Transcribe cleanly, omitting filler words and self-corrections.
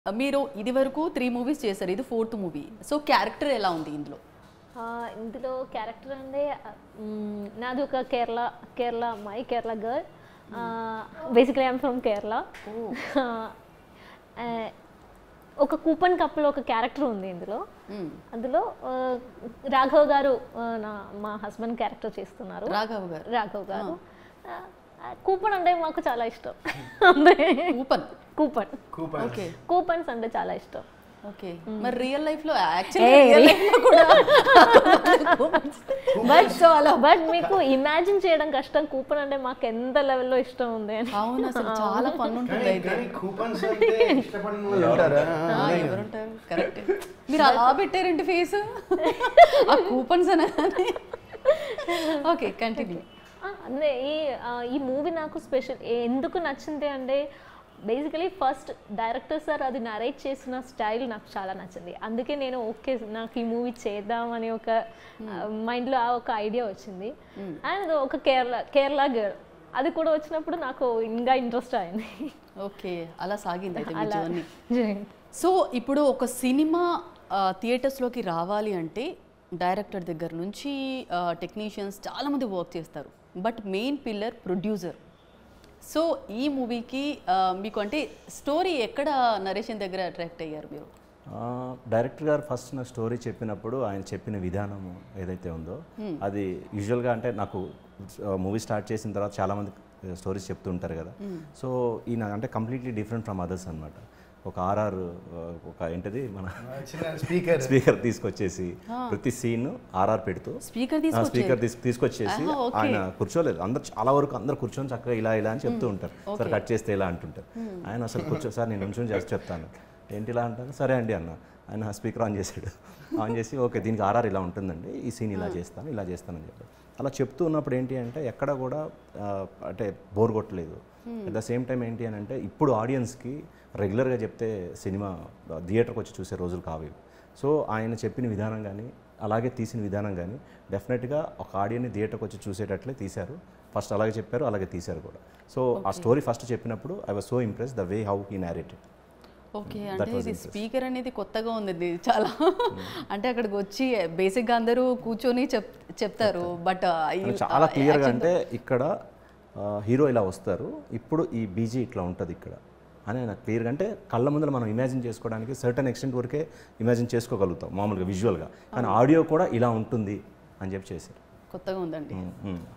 మీరు ఇదివరకు 3 మూవీస్ చేశారు. ఇది 4th మూవీ. సో క్యారెక్టర్ ఎలా ఉంది ఇందులో? ఇందులో క్యారెక్టర్ అంటే నాది ఒక కేరళ అమ్మాయి, Kerala girl. Basically I'm from Kerala. ఒక కూపన్ కప్పులో ఒక క్యారెక్టర్ ఉంది ఇందులో. అందులో రాఘవ్ గారు మా హస్బెండ్ క్యారెక్టర్ చేస్తున్నారు. రాఘవ్ గారు కూపన్ అంటే మాకు చాలా ఇష్టం. కూపన్స్ అంటే చాలా ఇష్టం. ఓకే, మరి రియల్ లైఫ్ లో యాక్చువల్లీ కూడా బట్ మీకు ఇమాజిన్ చేయడం కష్టం. కూపన్ అంటే మాకు ఎంత లెవెల్లో ఇష్టం ఉంది అని. అవును, అసలు చాలా ఫన్ ఉంటుంది. కరెక్ట్, మీరు అలా పెట్టారండి ఫేస్ ఆ కూపన్స్ అని. Okay, continue. ఈ మూవీ నాకు స్పెషల్ ఎందుకు నచ్చింది అంటే బేసికలీ ఫస్ట్ డైరెక్టర్ సార్ అది నరేట్ చేసిన స్టైల్ నాకు చాలా నచ్చింది. అందుకే నేను ఓకే నాకు ఈ మూవీ చేద్దామని ఒక మైండ్లో ఒక ఐడియా వచ్చింది. అండ్ ఒక కేరళ గర్ల్ అది కూడా వచ్చినప్పుడు నాకు ఇంకా ఇంట్రెస్ట్ అయింది. ఓకే, అలా సాగింది అయితే. సో ఇప్పుడు ఒక సినిమా థియేటర్స్లోకి రావాలి అంటే డైరెక్టర్ దగ్గర నుంచి టెక్నీషియన్స్ చాలామంది వర్క్ చేస్తారు. But main pillar producer. So ఈ మూవీకి మీకు అంటే స్టోరీ ఎక్కడ నరేషన్ దగ్గర అట్రాక్ట్ అయ్యారు మీరు? డైరెక్టర్ గారు ఫస్ట్ నా స్టోరీ చెప్పినప్పుడు ఆయన చెప్పిన విధానం ఏదైతే ఉందో అది యూజువల్గా అంటే నాకు మూవీ స్టార్ట్ చేసిన తర్వాత చాలామంది స్టోరీస్ చెప్తుంటారు కదా. సో ఈయన అంటే కంప్లీట్లీ డిఫరెంట్ ఫ్రమ్ అదర్స్ అనమాట. ఒక ఆర్ఆర్ ఒక ఏంటిది మన స్పీకర్ తీసుకొచ్చేసి ప్రతి సీన్ ఆర్ఆర్ పెడుతూ స్పీకర్ తీసుకొచ్చేసి ఆయన కూర్చోలేదు. చాలా వరకు అందరు కూర్చొని చక్కగా ఇలా అని చెప్తూ ఉంటారు. సార్ కట్ చేస్తే ఇలా అంటుంటారు. ఆయన అసలు సార్ నేను నుంచొని చేసి చెప్తాను ఏంటి ఇలా అంటారు. సరే అండి అన్న. ఆయన స్పీకర్ ఆన్ చేశాడు. ఆన్ చేసి ఓకే దీనికి ఆర్ఆర్ ఇలా ఉంటుందండి, ఈ సీన్ ఇలా చేస్తానని చెప్పారు. అలా చెప్తూ ఉన్నప్పుడు ఏంటి అంటే ఎక్కడ కూడా అంటే బోర్ కొట్టలేదు. అట్ ద సేమ్ టైం ఏంటి అని అంటే ఇప్పుడు ఆడియన్స్కి రెగ్యులర్గా చెప్తే సినిమా థియేటర్కి వచ్చి చూసే రోజులు కావు. సో ఆయన చెప్పిన విధానం కానీ అలాగే తీసిన విధానం కానీ డెఫినెట్గా ఒక ఆడియన్ని థియేటర్కి వచ్చి చూసేటట్లే తీశారు. ఫస్ట్ అలాగే చెప్పారు, అలాగే తీశారు కూడా. సో ఆ స్టోరీ ఫస్ట్ చెప్పినప్పుడు I was so impress the way how he narrated. Okay, అంటే ఇది స్పీకర్ అనేది కొత్తగా ఉంది చాలా. అంటే అక్కడికి వచ్చి బేసిక్గా అందరూ కూర్చొని చెప్తారు. బట్ చాలా క్లియర్గా అంటే ఇక్కడ హీరో ఇలా వస్తారు, ఇప్పుడు ఈ బీజీ ఇట్లా ఉంటుంది ఇక్కడ అని ఆయన క్లియర్గా అంటే కళ్ళ ముందర మనం ఇమాజిన్ చేసుకోవడానికి సర్టన్ ఎక్స్టెంట్ వరకే ఇమాజిన్ చేసుకోగలుగుతాం మామూలుగా విజువల్గా. కానీ ఆడియో కూడా ఇలా ఉంటుంది అని చెప్పి చేశారు. కొత్తగా ఉందండి.